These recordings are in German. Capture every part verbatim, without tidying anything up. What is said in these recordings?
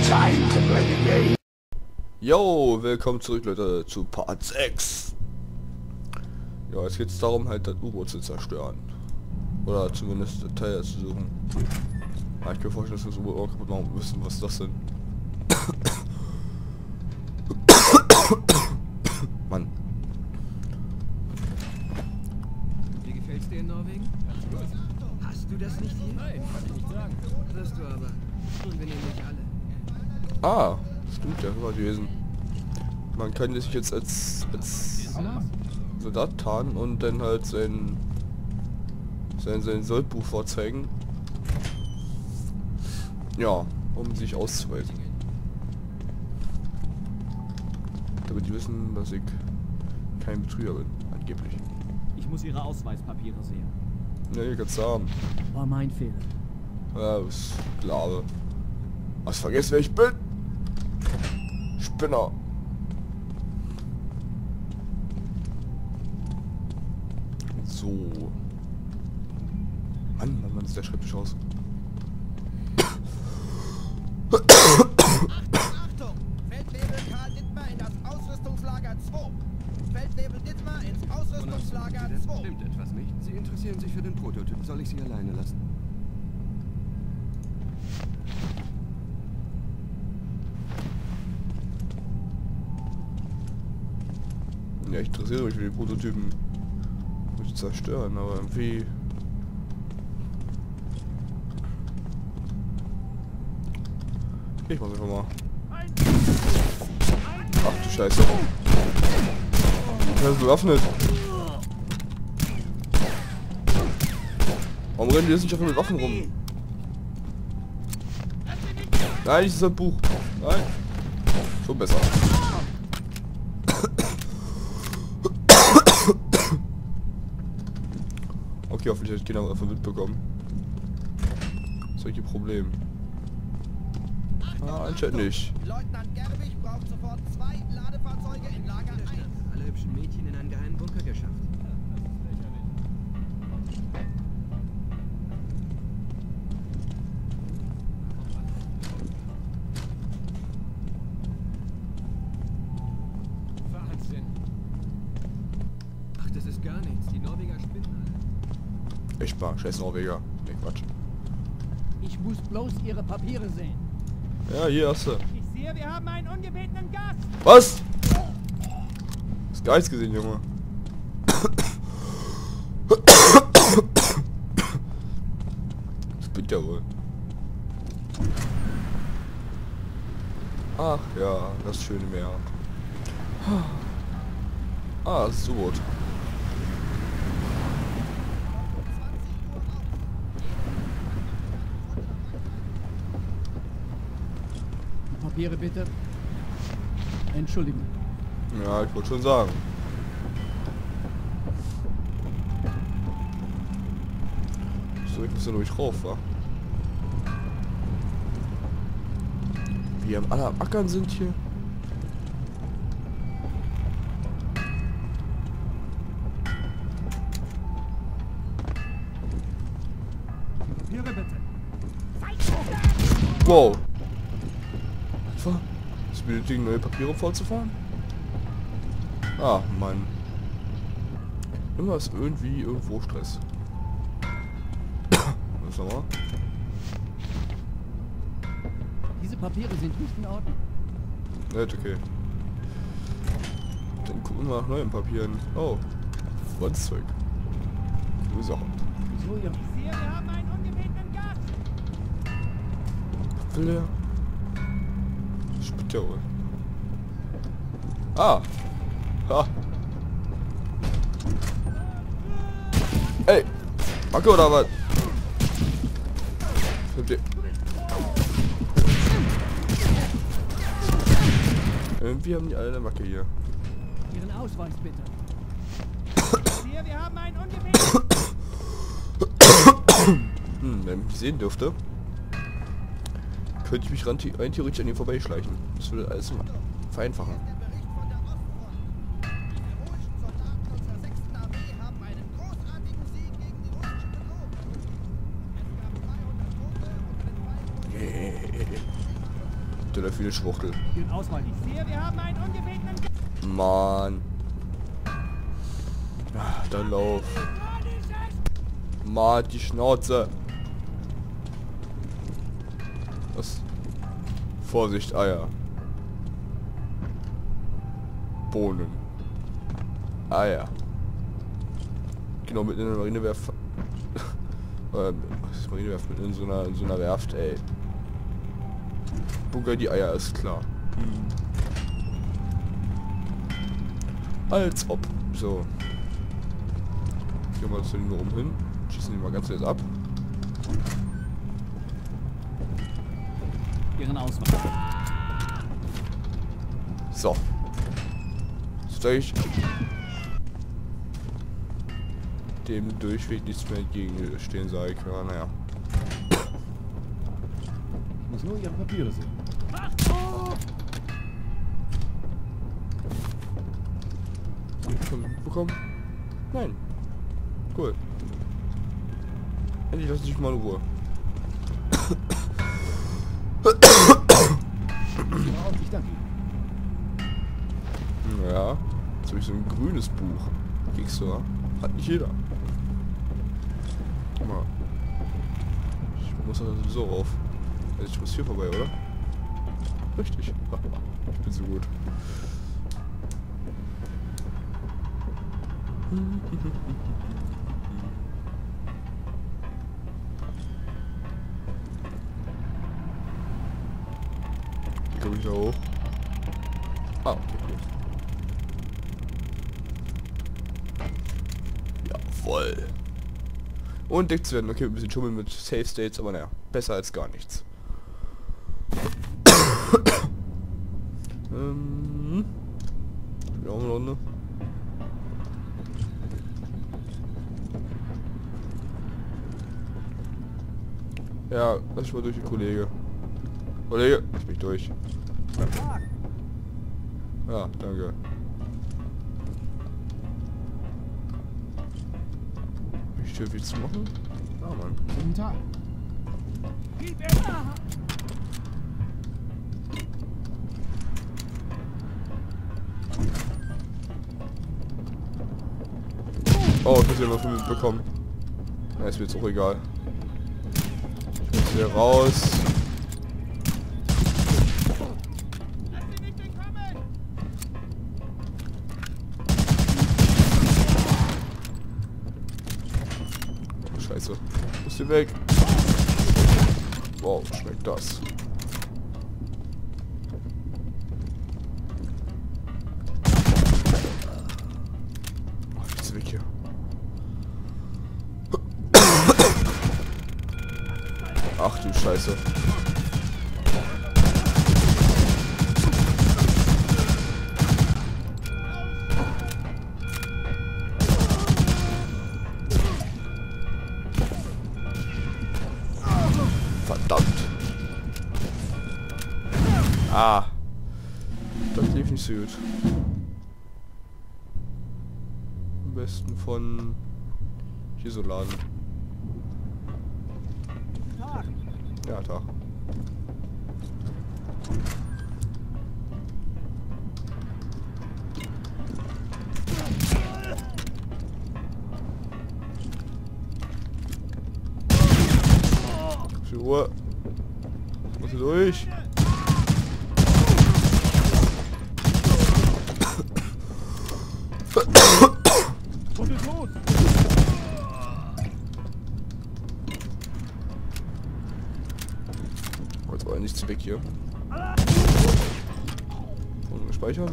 Yo, willkommen zurück, Leute, zu Part sechs. Ja, jetzt geht es darum, halt das U-Boot zu zerstören. Oder zumindest Teile zu suchen. Ja, ich kann mir vorstellen, dass wir das U-Boot auch kaputt machen müssen, was das sind. Mann. Wie gefällt's dir in Norwegen? Ganz gut. Hast du das nicht hier? Nein, kann ich nicht sagen. Wirst du aber. Und wir nehmen nicht alle. Ah, stimmt ja, war gewesen. Man kann sich jetzt als, als Soldat tarnen und dann halt sein sein, sein Soldbuch vorzeigen. Ja, um sich auszuweisen. Damit die wissen, dass ich kein Betrüger bin, angeblich. Ich muss Ihre Ausweispapiere sehen. Ja, ihr kannst haben. War mein Fehler. Ja, ich glaube. Was vergessen, wer ich bin? Spinner. So. Mann, Mann, Mann, sieht der Schreibtisch aus. Achtung! Feldwebel Karl Dittmar in das Ausrüstungslager zwei. Feldwebel Dittmar ins Ausrüstungslager Das zwei. stimmt etwas nicht. Sie interessieren sich für den Prototyp. Soll ich Sie alleine lassen? Ja, ich interessiere mich für die Prototypen. Muss ich zerstören, aber irgendwie... Ich mach's einfach mal. Ach du Scheiße. Er ist bewaffnet. Warum rennen die jetzt nicht einfach mit Waffen rum? Nein, nicht das Buch. Nein. Schon besser. Okay, hoffentlich hat keiner davon mitbekommen. Solche Probleme. Ah, anscheinend nicht. Leutnant Gerbig braucht sofort zwei Ladefahrzeuge in Lager eins. Alle hübschen Mädchen in einen geheimen Bunker geschafft. Wahnsinn. Ach, das ist gar nichts. Die Norweger spinnen alle. Echt mal, scheiß Norweger. Ne, Quatsch. Ich muss bloß Ihre Papiere sehen. Ja, hier hast du. Ich sehe, wir haben einen ungebetenen Gast. Was? Das Geist gesehen, Junge. Das bin ja wohl. Ach ja, das schöne Meer. Ah, das ist so gut. Papiere bitte. Entschuldigung. Ja, ich wollte schon sagen. So, ich muss ja durch rauf, wa? Wie am alle am Ackern sind hier. Papiere bitte. Wow. Sie benötigen neue Papiere vorzufahren? Ah, Mann. Immer ist irgendwie irgendwo Stress. Was nochmal? Diese Papiere sind nicht in Ordnung. Nett, okay. Dann gucken wir nach neuen Papieren. Oh. Frontzeug. Coole Sache. So, Ihr... Ich sehe, wir haben einen ungebetenen Gast. Was will der? Spitzt ja wohl. Ah! Ha! Ey! Macke oder was? Habt ihr... Irgendwie haben die alle eine Macke hier. Ihren Ausweis bitte. Ich sehe, wir haben einen ungebetenen... Hm, wenn ich mich sehen dürfte, könnte ich mich rein rein theoretisch an ihm vorbeischleichen. Das würde alles mal vereinfachen. Der Bericht von der Ostfront. Die heroischen Soldaten unserer sechsten Armee haben einen großartigen Sieg gegen die russische Bedrohung. Es gab dreihundert Tote und mit Der da viele Schwuchtel. Den Auswahl nicht. Sehe, wir haben einen ungebetenen... Mann. Ah, dann lauf. Mann, die Schnauze. Was? Vorsicht, Eier. Bohnen. Eier. Genau, mitten in der Marinewerft. ähm, was ist Marinewerft? Mitten in so einer, in so einer Werft, ey. Bunker die Eier, ist klar. Hm. Als ob. So. Gehen wir zu den oben hin. Schießen die mal ganz jetzt ab. Ihren Auswahl. So. Jetzt ich dem Durchweg nichts mehr entgegenstehen, sage ich. Ja, naja. Ich muss nur ihre Papiere sehen. Schon bekommen? Nein. Cool. Endlich lass dich mal in Ruhe. Ich danke Ihnen. Ja. Jetzt habe ich so ein grünes Buch. Kriegst du, hat nicht jeder. Guck mal. Ich muss da sowieso rauf. Also ich muss hier vorbei, oder? Richtig. Ich bin so gut. Wie komme ich da hoch? Ah, okay, gut. Jawoll. Und entdeckt zu werden. Okay, ein bisschen schummeln mit Save States, aber naja, besser als gar nichts. ähm. Ja, eine Runde. Ja, lass ich mal durch, Kollege. Kollege, lass mich durch. Ja, danke. Ich hier viel zu machen? Ah, Mann. Guten Tag. Oh, ich muss ja noch viel mitbekommen. Na, ist mir jetzt auch egal. Ich muss hier raus. Scheiße. Muss hier weg. Wow, schmeckt das. Oh, jetzt weg hier. Ach du Scheiße. Verdammt. Ah. Das lief nicht so gut. Am besten von hier so laden. Ja, Tag. Ruhe. Muss hier durch. Und ist tot. Oh, jetzt war ja nichts weg hier. Und speichern.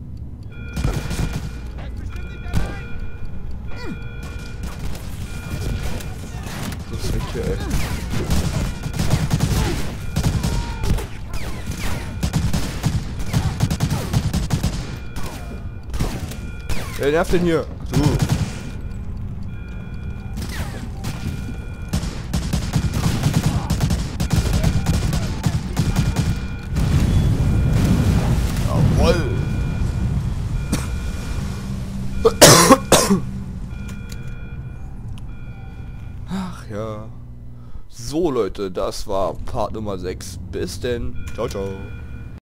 Das ist weg hier, ey. Wer nervt denn hier? Du. Jawoll. Ach ja. So Leute, das war Part Nummer sechs. Bis denn. Ciao, ciao.